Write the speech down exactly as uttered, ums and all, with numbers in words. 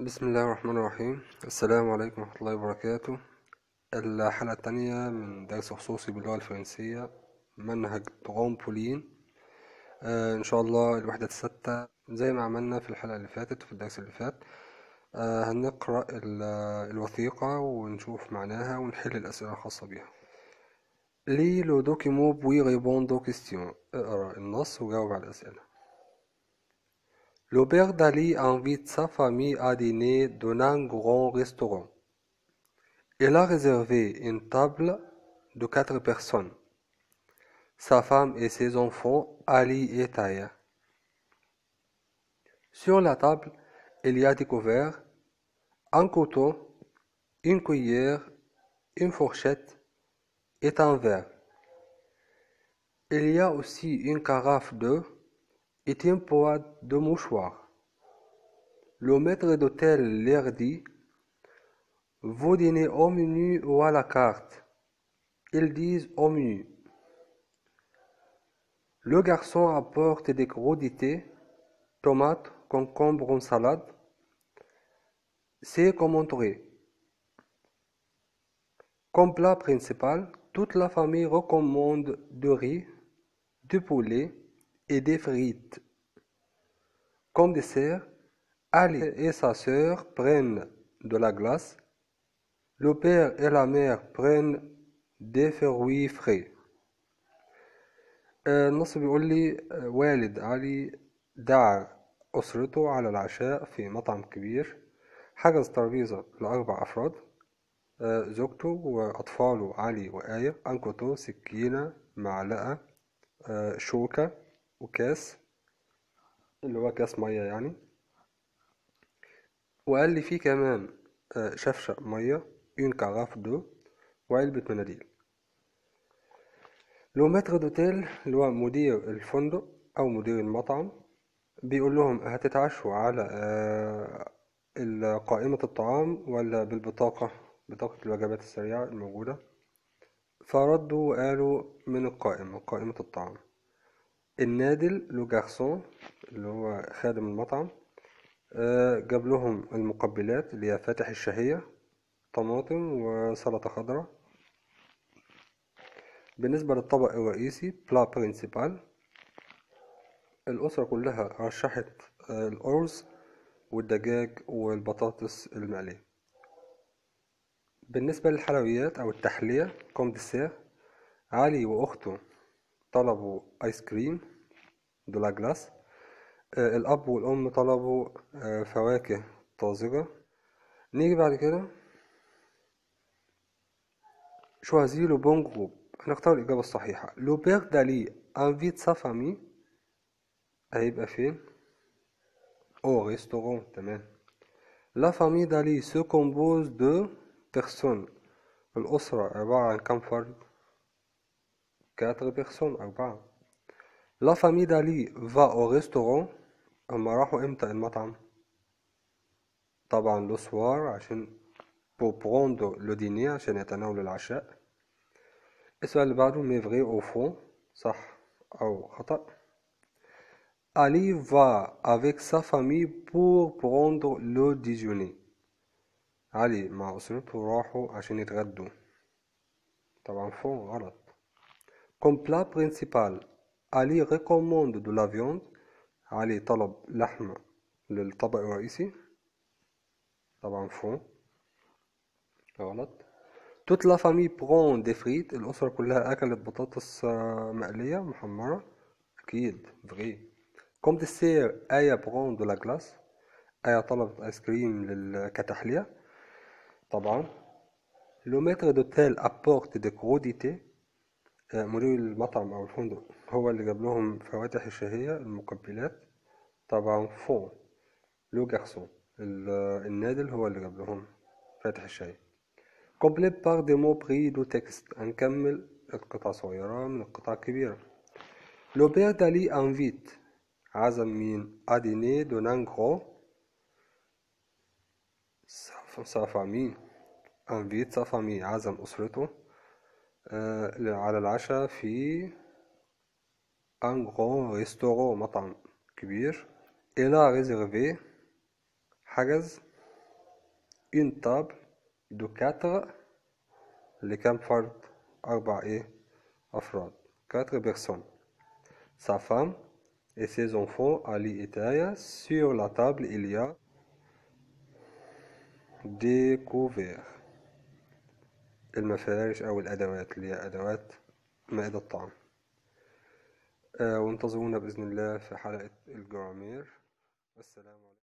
بسم الله الرحمن الرحيم. السلام عليكم ورحمة الله وبركاته. الحلقة التانية من درس خصوصي باللغة الفرنسية، منهج ترامبولين. آه إن شاء الله الوحدة الستة زي ما عملنا في الحلقة اللي فاتت وفي الدرس اللي فات. آه هنقرأ ال- الوثيقة ونشوف معناها ونحل الأسئلة الخاصة بها. لي لو دوكيمون بوي ريبون دو كيستيون. اقرأ النص وجاوب على الأسئلة. Le père d'Ali invite sa famille à dîner dans un grand restaurant. Il a réservé une table de quatre personnes, sa femme et ses enfants, Ali et Taya. Sur la table, il y a découvert un couteau, une cuillère, une fourchette et un verre. Il y a aussi une carafe d'eau et une boîte de mouchoirs. Le maître d'hôtel leur dit: vous dînez au menu ou à la carte? Ils disent au menu. Le garçon apporte des crudités, tomates, concombres en salade. C'est comme entrée. Comme plat principal, toute la famille recommande du riz, du poulet et des frites. Comme dessert, Ali et sa sœur prennent de la glace. Le père et la mère prennent des fruits frais. آه، النص بيقول لي آه، والد علي دعا أسرته على العشاء في مطعم كبير. حجز ترابيزة لأربع أفراد، آه، زوجته وأطفاله علي وآية، أنكوتو، سكينة، معلقة، آه، شوكة، وكاس اللي هو كاس مية يعني. وقال لي فيه كمان آه، شفشق مية، اون كاراف دو، وعلبة مناديل. لو متر دوتيل اللي هو مدير الفندق أو مدير المطعم بيقول لهم هتتعشوا على آه، ال- قائمة الطعام ولا بالبطاقة، بطاقة الوجبات السريعة الموجودة. فردوا وقالوا من القائمة، قائمة الطعام. النادل لو جارسون اللي هو خادم المطعم آه، جاب لهم المقبلات اللي هي فاتح الشهية، طماطم وسلطة خضراء. بالنسبة للطبق الرئيسي بلا برينسيبال، الأسرة كلها رشحت آه، الأرز والدجاج والبطاطس المقلية. بالنسبة للحلويات أو التحلية كوم ديسير، علي وأخته طلبوا آيس كريم دو لا جلاس. آه، الأب والأم طلبوا آه، فواكه طازجة. نيجي بعد كده choisis le bon groupe، هنختار الإجابة الصحيحة. لو بير دالي انفيت سا فامي، هيبقى فين؟ أو ريستورون، تمام. لا فامي دالي سو كومبوز دو بيرسون، الأسرة عبارة عن كم فرد؟ كاتر بيرسون، أربعة. لا فامي دالي فا أو ريستورون، هما راحوا امتى المطعم؟ طبعا لو سوار عشان بو بروندو لو ديني عشان يتناولوا العشاء. السؤال اللي بعده مي فغي او فون، صح او خطأ. علي va avec sa famille pour prendre le déjeuner، علي مع أسرته راحوا عشان يتغدوا، طبعا فون غلط. comme plat principal، علي recommande de la viande، علي طلب لحمة للطبق الرئيسي، طبعا فون غلط. toute la famille prend des frites، الأسرة كلها أكلت بطاطس آه، مقلية محمرة، أكيد فغي. كوم ديسير آية prend de la glace، آية طلبت آيس كريم لل... كتحلية، طبعا. لو متر دوتيل apporte des crudités، آه، مدير المطعم أو الفندق هو اللي جاب لهم فواتح الشهية المقبلات، طبعا فون. لو جارسون النادل هو اللي جاب لهم فاتح الشاي. complète par des mots pris du texte، هنكمل القطع صغيرة من القطع الكبيرة. Le père d'Ali invite، عزم مين؟ à dîner de un gros، sa famille. invite sa famille، عزم أسرته آه على العشاء في un grand restaurant، مطعم كبير. il a réservé، حجز une table de quatre اللي كام فرد؟ أربع إيه أفراد quatre personnes. Sa femme et ses enfants Ali et Taya. Sur la table il y a des couverts. المفارش أو الأدوات اللي هي أدوات مائدة الطعام. آه وانتظرونا بإذن الله في حلقة الجرامير. والسلام عليكم.